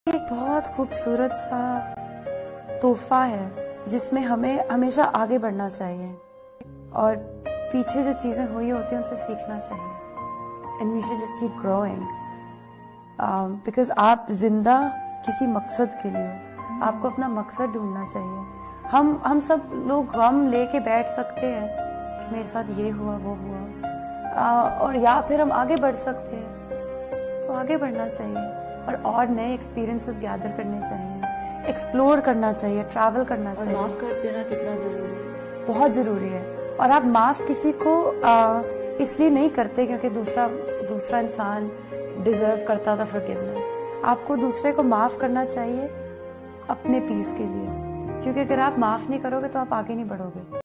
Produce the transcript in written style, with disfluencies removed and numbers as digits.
एक बहुत खूबसूरत सा तोहफा है जिसमें हमें हमेशा आगे बढ़ना चाहिए और पीछे जो चीजें हुई होती हैं उनसे सीखना चाहिए। And we should just keep growing because आप जिंदा किसी मकसद के लिए हो। आपको अपना मकसद ढूंढना चाहिए। हम सब लोग गम लेके बैठ सकते हैं कि मेरे साथ ये हुआ वो हुआ, और या फिर हम आगे बढ़ सकते हैं। तो आगे बढ़ना चाहिए और नए एक्सपीरियंसेस गैदर करने चाहिए, एक्सप्लोर करना चाहिए, ट्रैवल करना चाहिए। माफ कर देना कितना जरूरी है? बहुत जरूरी है। और आप माफ किसी को इसलिए नहीं करते क्योंकि दूसरा इंसान डिजर्व करता था फॉरगिवनेस। आपको दूसरे को माफ करना चाहिए अपने पीस के लिए, क्योंकि अगर आप माफ नहीं करोगे तो आप आगे नहीं बढ़ोगे।